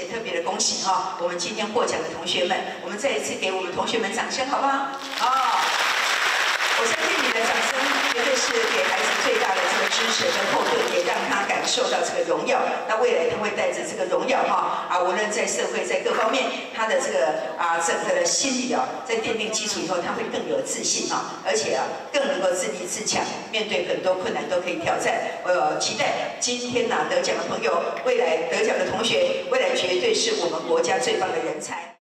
特别的恭喜哈，我们今天获奖的同学们，我们再一次给我们同学们掌声，好不好？好，我相信你的掌声绝对是给孩子最大的这个支持跟后盾，也让他感受到这个荣耀。那未来他会带着这个荣耀无论在社会在各方面，他的这个整个的心理在奠定基础以后，他会更有自信而且更能够自立自强，面对很多困难都可以挑战。我期待今天得奖的朋友，未来得奖的同学，未来绝对是我们国家最棒的人才。